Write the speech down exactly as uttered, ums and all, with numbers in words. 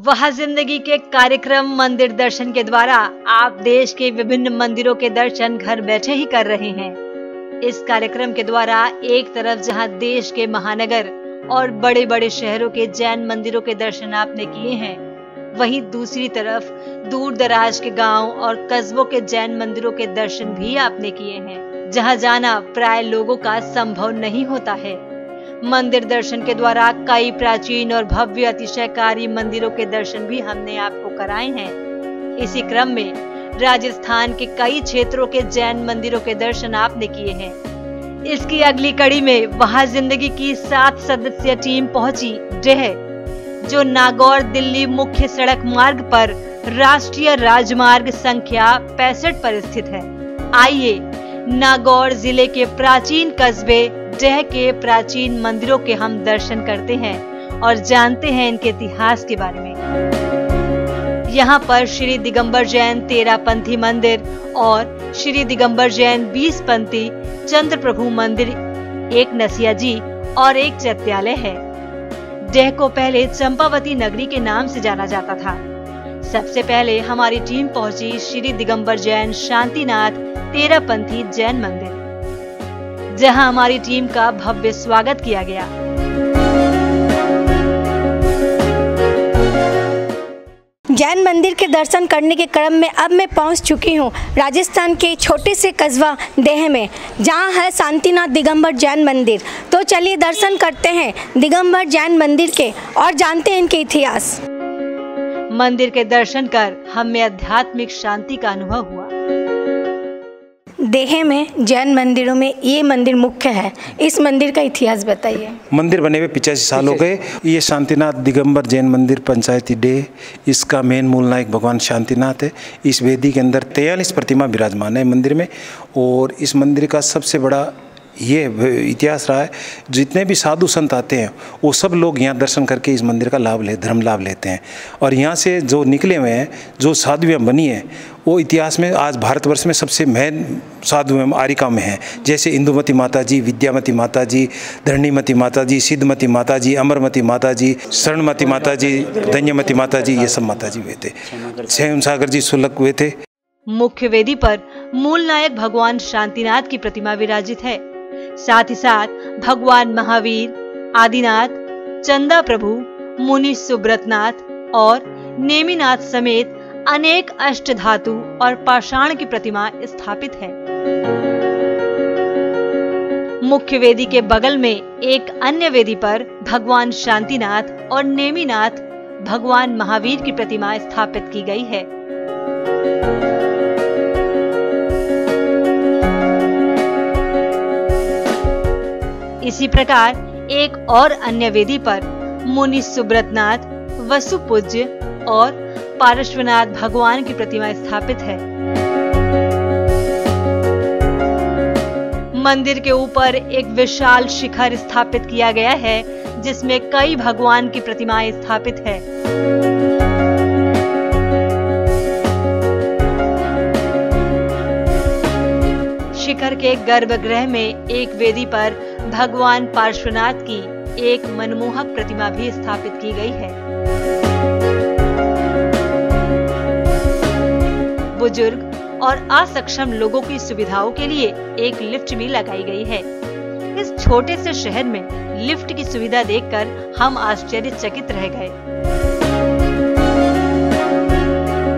वहाँ जिंदगी के कार्यक्रम मंदिर दर्शन के द्वारा आप देश के विभिन्न मंदिरों के दर्शन घर बैठे ही कर रहे हैं। इस कार्यक्रम के द्वारा एक तरफ जहां देश के महानगर और बड़े बड़े शहरों के जैन मंदिरों के दर्शन आपने किए हैं, वहीं दूसरी तरफ दूर दराज के गांव और कस्बों के जैन मंदिरों के दर्शन भी आपने किए हैं, जहां जाना प्राय लोगों का संभव नहीं होता है। मंदिर दर्शन के द्वारा कई प्राचीन और भव्य अतिशयकारी मंदिरों के दर्शन भी हमने आपको कराए हैं। इसी क्रम में राजस्थान के कई क्षेत्रों के जैन मंदिरों के दर्शन आपने किए हैं। इसकी अगली कड़ी में वहां जिंदगी की सात सदस्यीय टीम पहुंची डेह, जो नागौर दिल्ली मुख्य सड़क मार्ग पर राष्ट्रीय राजमार्ग संख्या पैंसठ पर स्थित है। आइए नागौर जिले के प्राचीन कस्बे डेह के प्राचीन मंदिरों के हम दर्शन करते हैं और जानते हैं इनके इतिहास के बारे में। यहाँ पर श्री दिगंबर जैन तेरह पंथी मंदिर और श्री दिगंबर जैन बीस पंथी चंद्र प्रभु मंदिर, एक नसिया जी और एक चैत्यालय है। डेह को पहले चंपावती नगरी के नाम से जाना जाता था। सबसे पहले हमारी टीम पहुंची श्री दिगंबर जैन शांतिनाथ तेरह पंथी जैन मंदिर, जहां हमारी टीम का भव्य स्वागत किया गया। जैन मंदिर के दर्शन करने के क्रम में अब मैं पहुंच चुकी हूं राजस्थान के छोटे से कस्बा डेह में, जहां है शांतिनाथ दिगंबर जैन मंदिर। तो चलिए दर्शन करते हैं दिगंबर जैन मंदिर के और जानते हैं इनके इतिहास। मंदिर के दर्शन कर हमें आध्यात्मिक शांति का अनुभव हुआ। डेह में जैन मंदिरों में ये मंदिर मुख्य है, इस मंदिर का इतिहास बताइए। मंदिर बने हुए पिचासी साल हो गए। ये शांतिनाथ दिगंबर जैन मंदिर पंचायती डेह, इसका मेन मूल नायक भगवान शांतिनाथ है। इस वेदी के अंदर तैंतालीस प्रतिमा विराजमान है मंदिर में। और इस मंदिर का सबसे बड़ा ये इतिहास रहा है, जितने भी साधु संत आते हैं वो सब लोग यहाँ दर्शन करके इस मंदिर का लाभ ले धर्म लाभ लेते हैं। और यहाँ से जो निकले हुए हैं, जो साधुएं बनी है, वो इतिहास में आज भारतवर्ष में सबसे महन साधुएं आरिका में हैं। जैसे इंदुमती माता जी, विद्यामती माता जी, धरणीमती माता जी, सिद्धमती माता जी, अमरमती माता जी, शरणमती माता जी, धन्यमती माता जी, ये सब माता जी हुए थे। स्वयं सागर जी सुलग हुए थे। मुख्य वेदी पर मूल नायक भगवान शांतिनाथ की प्रतिमा विराजित है। साथ ही साथ भगवान महावीर, आदिनाथ, चंदा प्रभु, मुनि सुब्रतनाथ और नेमिनाथ समेत अनेक अष्ट धातु और पाषाण की प्रतिमा स्थापित है। मुख्य वेदी के बगल में एक अन्य वेदी पर भगवान शांतिनाथ और नेमिनाथ भगवान महावीर की प्रतिमा स्थापित की गई है। इसी प्रकार एक और अन्य वेदी पर मुनि सुब्रतनाथ, वसुपूज्य और पार्श्वनाथ भगवान की प्रतिमा स्थापित है। मंदिर के ऊपर एक विशाल शिखर स्थापित किया गया है, जिसमें कई भगवान की प्रतिमाएं स्थापित है। शिखर के गर्भगृह में एक वेदी पर भगवान पार्श्वनाथ की एक मनमोहक प्रतिमा भी स्थापित की गई है। बुजुर्ग और असक्षम लोगों की सुविधाओं के लिए एक लिफ्ट भी लगाई गई है। इस छोटे से शहर में लिफ्ट की सुविधा देखकर हम आश्चर्यचकित रह गए।